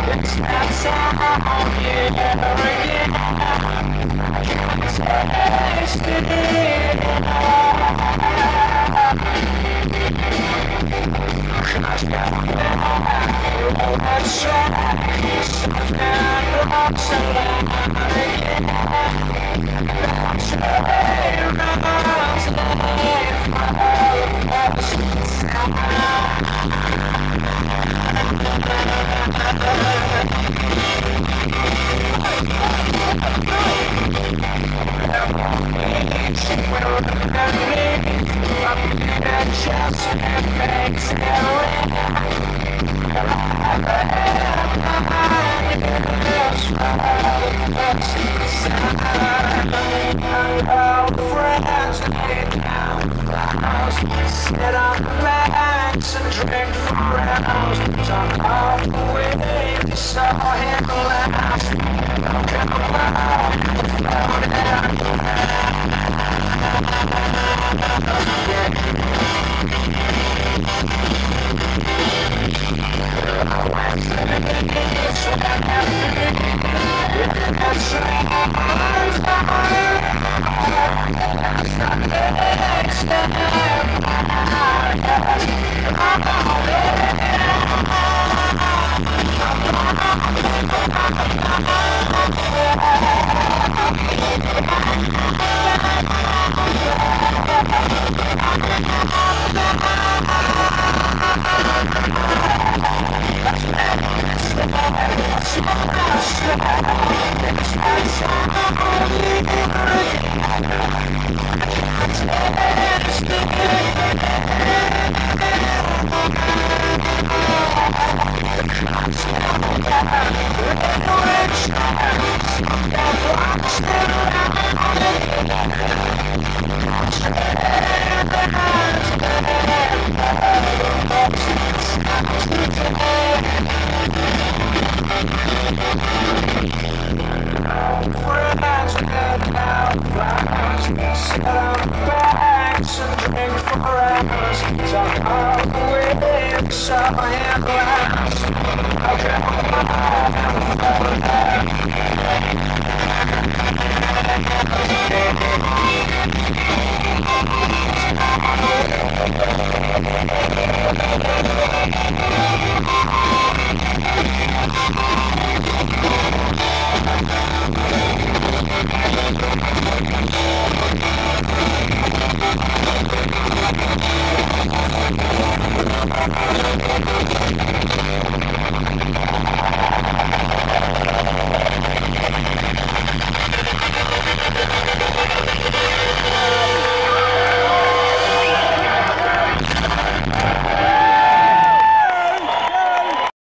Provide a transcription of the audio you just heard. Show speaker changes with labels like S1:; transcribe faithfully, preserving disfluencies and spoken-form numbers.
S1: It's that sound here again. Taste it. Let's try something else again. Let's try around life, my Sit on the banks and drink for hours. Talk all the way we saw him last. Come on, float out. We'll be right back.